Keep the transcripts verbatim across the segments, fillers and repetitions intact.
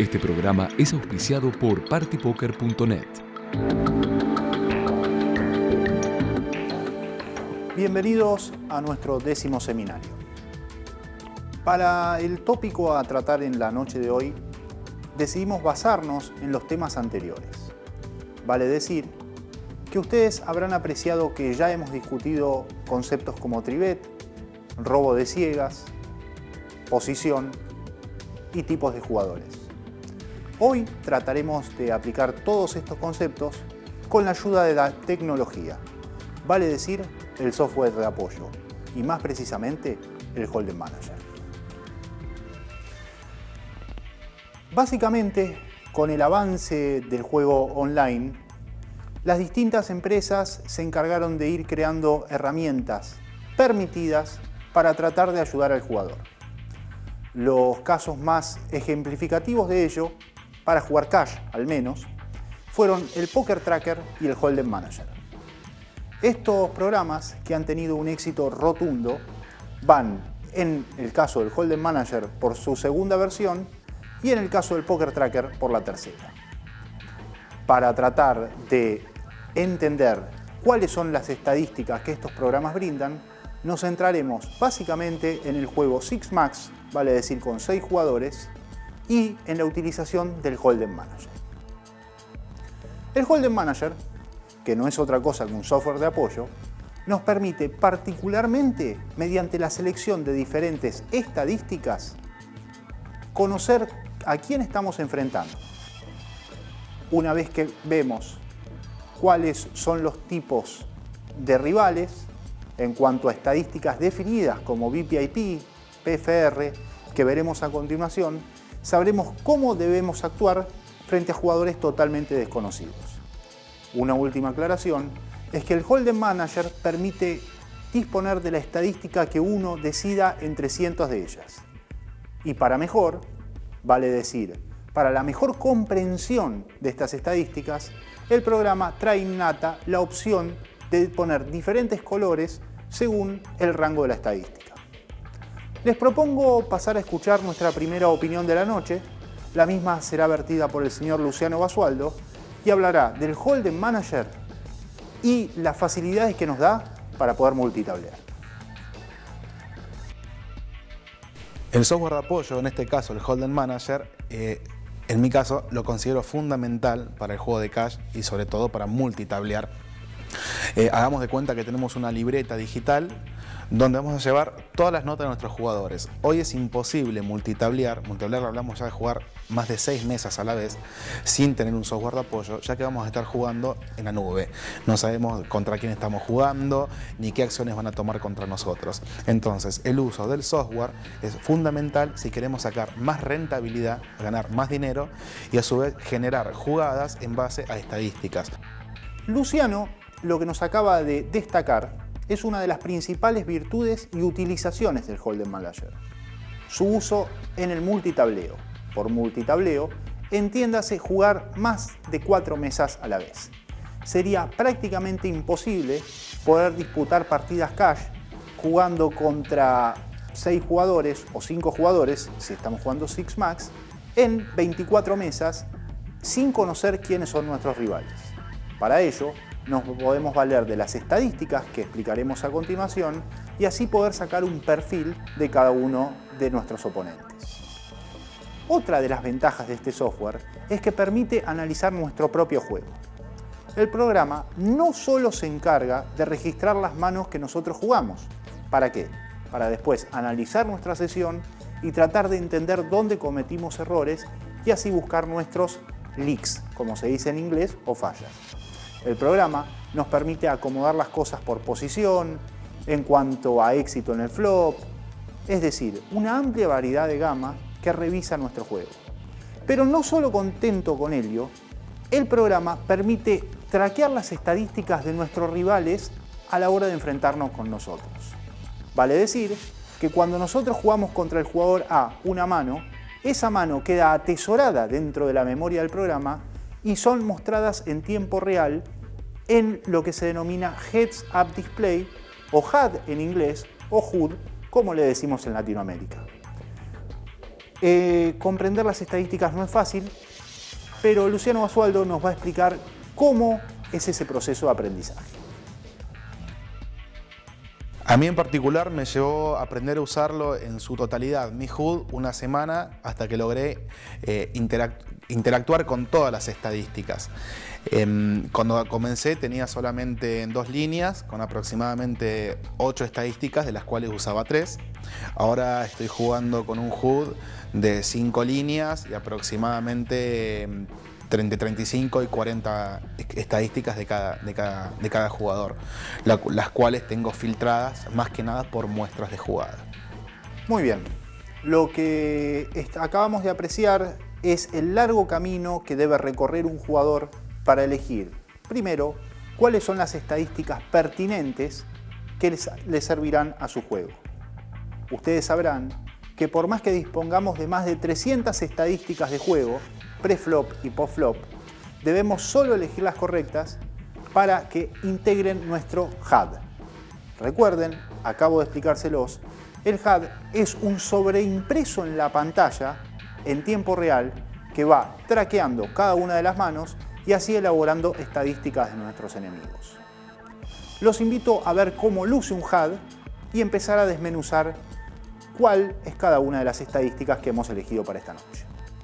Este programa es auspiciado por party poker punto net. Bienvenidos a nuestro décimo seminario. Para el tópico a tratar en la noche de hoy, decidimos basarnos en los temas anteriores. Vale decir que ustedes habrán apreciado que ya hemos discutido conceptos como tribet, robo de ciegas, posición y tipos de jugadores. Hoy trataremos de aplicar todos estos conceptos con la ayuda de la tecnología, vale decir el software de apoyo y más precisamente el Hold'em Manager. Básicamente, con el avance del juego online, las distintas empresas se encargaron de ir creando herramientas permitidas para tratar de ayudar al jugador. Los casos más ejemplificativos de ello, para jugar cash al menos, fueron el Poker Tracker y el Hold'em Manager. Estos programas, que han tenido un éxito rotundo, van, en el caso del Hold'em Manager, por su segunda versión y en el caso del Poker Tracker, por la tercera. Para tratar de entender cuáles son las estadísticas que estos programas brindan, nos centraremos básicamente en el juego Six Max, vale decir con seis jugadores, y en la utilización del Hold'em Manager. El Hold'em Manager, que no es otra cosa que un software de apoyo, nos permite particularmente, mediante la selección de diferentes estadísticas, conocer a quién estamos enfrentando. Una vez que vemos cuáles son los tipos de rivales, en cuanto a estadísticas definidas como V P I P, P F R, que veremos a continuación, sabremos cómo debemos actuar frente a jugadores totalmente desconocidos. Una última aclaración es que el Hold'em Manager permite disponer de la estadística que uno decida entre cientos de ellas. Y para mejor, vale decir, para la mejor comprensión de estas estadísticas, el programa trae innata la opción de poner diferentes colores según el rango de la estadística. Les propongo pasar a escuchar nuestra primera opinión de la noche. La misma será vertida por el señor Luciano Basualdo y hablará del Hold'em Manager y las facilidades que nos da para poder multitablear. El software de apoyo, en este caso el Hold'em Manager, eh, en mi caso lo considero fundamental para el juego de cash y sobre todo para multitablear. Eh, hagamos de cuenta que tenemos una libreta digital donde vamos a llevar todas las notas de nuestros jugadores. Hoy es imposible multitablear, multitablear hablamos ya de jugar más de seis mesas a la vez sin tener un software de apoyo, ya que vamos a estar jugando en la nube. No sabemos contra quién estamos jugando ni qué acciones van a tomar contra nosotros. Entonces el uso del software es fundamental si queremos sacar más rentabilidad, ganar más dinero y a su vez generar jugadas en base a estadísticas. Luciano lo que nos acaba de destacar es una de las principales virtudes y utilizaciones del Hold'em Manager, su uso en el multitableo. Por multitableo, entiéndase jugar más de cuatro mesas a la vez. Sería prácticamente imposible poder disputar partidas cash jugando contra seis jugadores o cinco jugadores, si estamos jugando Six Max, en veinticuatro mesas sin conocer quiénes son nuestros rivales. Para ello, nos podemos valer de las estadísticas que explicaremos a continuación y así poder sacar un perfil de cada uno de nuestros oponentes. Otra de las ventajas de este software es que permite analizar nuestro propio juego. El programa no solo se encarga de registrar las manos que nosotros jugamos. ¿Para qué? Para después analizar nuestra sesión y tratar de entender dónde cometimos errores y así buscar nuestros leaks, como se dice en inglés, o fallas. El programa nos permite acomodar las cosas por posición, en cuanto a éxito en el flop, es decir, una amplia variedad de gama que revisa nuestro juego. Pero no solo contento con ello, el programa permite traquear las estadísticas de nuestros rivales a la hora de enfrentarnos con nosotros. Vale decir que cuando nosotros jugamos contra el jugador A una mano, esa mano queda atesorada dentro de la memoria del programa y son mostradas en tiempo real en lo que se denomina Heads Up Display, o H U D en inglés, o H U D, como le decimos en Latinoamérica. Eh, comprender las estadísticas no es fácil, pero Luciano Basualdo nos va a explicar cómo es ese proceso de aprendizaje. A mí en particular me llevó a aprender a usarlo en su totalidad, mi H U D, una semana hasta que logré eh, interact interactuar con todas las estadísticas. Eh, cuando comencé tenía solamente dos líneas, con aproximadamente ocho estadísticas, de las cuales usaba tres. Ahora estoy jugando con un H U D de cinco líneas y aproximadamente entre treinta y cinco y cuarenta estadísticas de cada, de cada, de cada jugador, la, las cuales tengo filtradas más que nada por muestras de jugada. Muy bien, lo que acabamos de apreciar es el largo camino que debe recorrer un jugador para elegir, primero, cuáles son las estadísticas pertinentes que les, les servirán a su juego. Ustedes sabrán que por más que dispongamos de más de trescientas estadísticas de juego, pre-flop y post-flop, debemos solo elegir las correctas para que integren nuestro H U D. Recuerden, acabo de explicárselos, el H U D es un sobreimpreso en la pantalla en tiempo real que va traqueando cada una de las manos y así elaborando estadísticas de nuestros enemigos. Los invito a ver cómo luce un H U D y empezar a desmenuzar cuál es cada una de las estadísticas que hemos elegido para esta noche.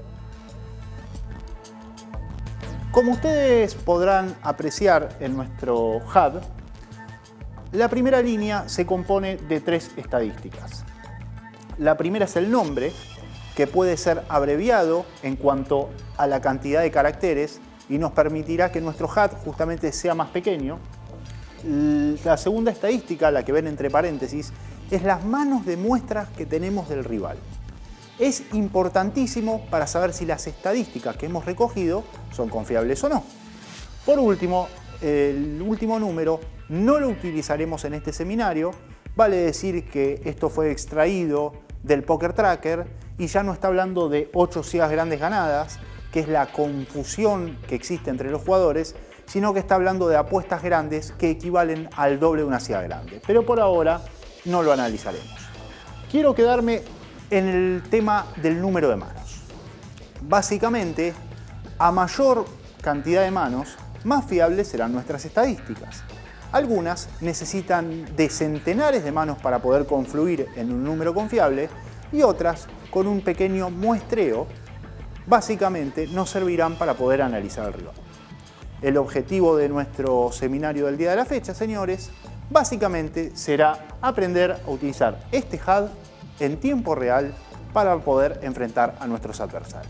Como ustedes podrán apreciar en nuestro H U D, la primera línea se compone de tres estadísticas. La primera es el nombre, que puede ser abreviado en cuanto a la cantidad de caracteres y nos permitirá que nuestro H U D justamente sea más pequeño. La segunda estadística, la que ven entre paréntesis, es las manos de muestras que tenemos del rival. Es importantísimo para saber si las estadísticas que hemos recogido son confiables o no. Por último, el último número no lo utilizaremos en este seminario. Vale decir que esto fue extraído del Poker Tracker y ya no está hablando de ocho ciegas grandes ganadas, que es la confusión que existe entre los jugadores, sino que está hablando de apuestas grandes que equivalen al doble de una ciega grande. Pero por ahora no lo analizaremos. Quiero quedarme en el tema del número de manos. Básicamente, a mayor cantidad de manos, más fiables serán nuestras estadísticas. Algunas necesitan de centenares de manos para poder confluir en un número confiable y otras, con un pequeño muestreo, básicamente nos servirán para poder analizar al rival. El objetivo de nuestro seminario del día de la fecha, señores, básicamente será aprender a utilizar este H U D en tiempo real para poder enfrentar a nuestros adversarios.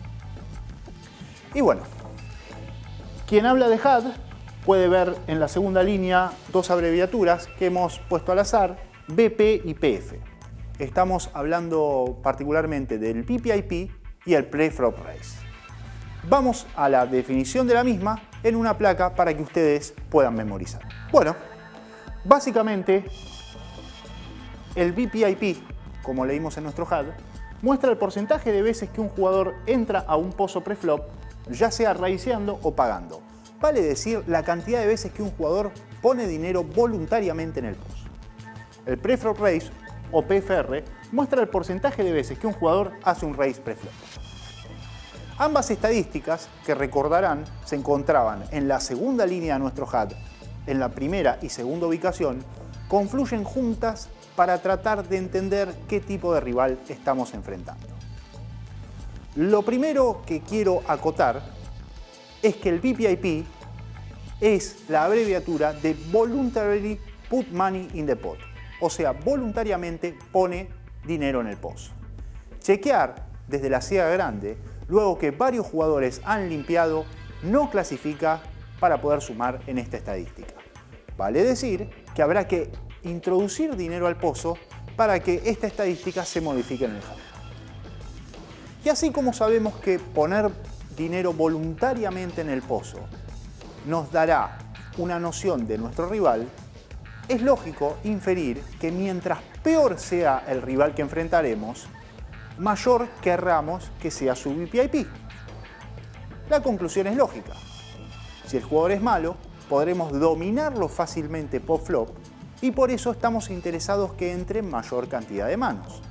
Y bueno, quien habla de H U D puede ver en la segunda línea dos abreviaturas que hemos puesto al azar, B P y P F. Estamos hablando particularmente del V P I P y el Pre-Flop Raise. Vamos a la definición de la misma en una placa para que ustedes puedan memorizar. Bueno, básicamente el V P I P, como leímos en nuestro H U D, muestra el porcentaje de veces que un jugador entra a un pozo preflop, ya sea raiseando o pagando. Vale decir la cantidad de veces que un jugador pone dinero voluntariamente en el pozo. El preflop raise, o P F R, muestra el porcentaje de veces que un jugador hace un raise preflop. Ambas estadísticas, que recordarán, se encontraban en la segunda línea de nuestro H U D, en la primera y segunda ubicación, confluyen juntas para tratar de entender qué tipo de rival estamos enfrentando. Lo primero que quiero acotar es que el V P I P es la abreviatura de Voluntarily Put Money in the Pot, o sea, voluntariamente pone dinero en el pozo. Chequear desde la ciega grande, luego que varios jugadores han limpiado, no clasifica para poder sumar en esta estadística. Vale decir que habrá que introducir dinero al pozo para que esta estadística se modifique en el H U D. Y así como sabemos que poner dinero voluntariamente en el pozo nos dará una noción de nuestro rival, es lógico inferir que mientras peor sea el rival que enfrentaremos, mayor querramos que sea su V P I P. La conclusión es lógica. Si el jugador es malo, podremos dominarlo fácilmente post-flop y por eso estamos interesados que entre mayor cantidad de manos.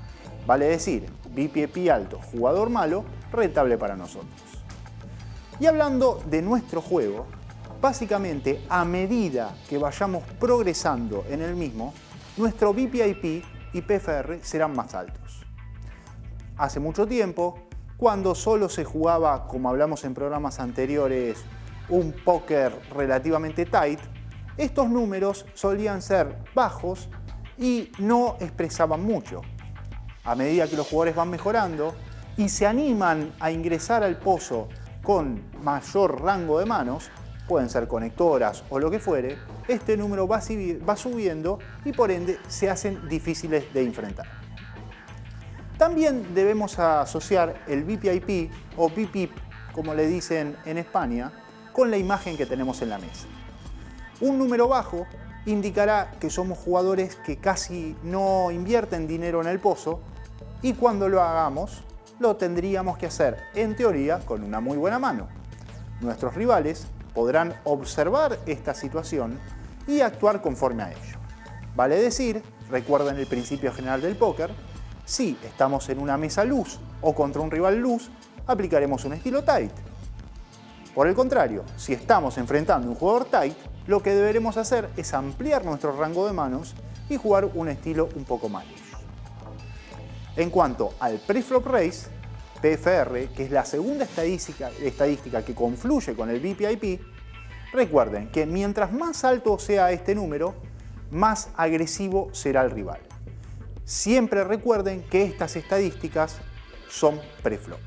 Vale decir, V P I P alto, jugador malo, rentable para nosotros. Y hablando de nuestro juego, básicamente a medida que vayamos progresando en el mismo, nuestro V P I P y P F R serán más altos. Hace mucho tiempo, cuando solo se jugaba, como hablamos en programas anteriores, un póker relativamente tight, estos números solían ser bajos y no expresaban mucho. A medida que los jugadores van mejorando y se animan a ingresar al pozo con mayor rango de manos, pueden ser conectoras o lo que fuere, este número va, va subiendo y por ende se hacen difíciles de enfrentar. También debemos asociar el V P I P o V P I P, como le dicen en España, con la imagen que tenemos en la mesa. Un número bajo indicará que somos jugadores que casi no invierten dinero en el pozo y cuando lo hagamos lo tendríamos que hacer, en teoría, con una muy buena mano. Nuestros rivales podrán observar esta situación y actuar conforme a ello. Vale decir, recuerden el principio general del póker, si estamos en una mesa luz o contra un rival luz, aplicaremos un estilo tight. Por el contrario, si estamos enfrentando a un jugador tight, lo que deberemos hacer es ampliar nuestro rango de manos y jugar un estilo un poco más luz. En cuanto al pre-flop raise, P F R, que es la segunda estadística, estadística que confluye con el V P I P, recuerden que mientras más alto sea este número, más agresivo será el rival. Siempre recuerden que estas estadísticas son pre-flop.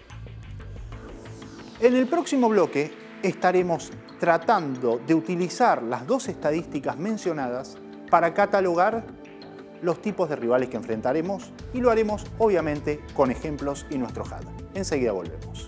En el próximo bloque estaremos tratando de utilizar las dos estadísticas mencionadas para catalogar los tipos de rivales que enfrentaremos y lo haremos obviamente con ejemplos y nuestro H U D. Enseguida volvemos.